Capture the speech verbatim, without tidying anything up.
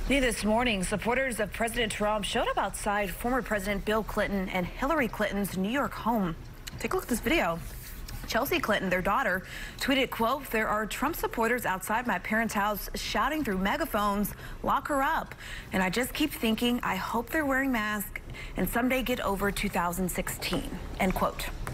New this morning, supporters of President Trump showed up outside former President Bill Clinton and Hillary Clinton's New York home. Take a look at this video. Chelsea Clinton, their daughter, tweeted, quote, "There are Trump supporters outside my parents' house shouting through megaphones, 'Lock her up.' And I just keep thinking, I hope they're wearing masks and someday get over two thousand sixteen," end quote.